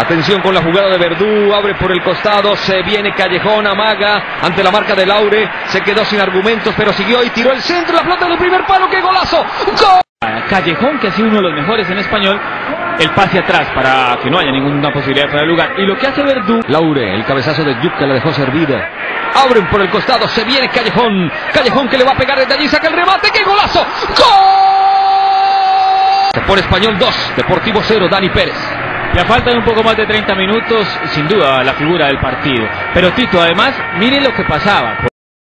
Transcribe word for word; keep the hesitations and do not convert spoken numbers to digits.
Atención con la jugada de Verdú, abre por el costado, se viene Callejón, amaga ante la marca de Laure, se quedó sin argumentos, pero siguió y tiró el centro, la pelota en el primer palo, ¡qué golazo! ¡Gol! Callejón, que ha sido uno de los mejores en español, el pase atrás para que no haya ninguna posibilidad para el lugar. Y lo que hace Verdú... Laure, el cabezazo de Yuc que la dejó servida. Abren por el costado, se viene Callejón, Callejón que le va a pegar desde allí, saca el remate, ¡qué golazo! ¡Gol! Por Español dos, Deportivo cero, Dani Pérez. Ya faltan un poco más de treinta minutos, sin duda la figura del partido. Pero Tito, además, mire lo que pasaba.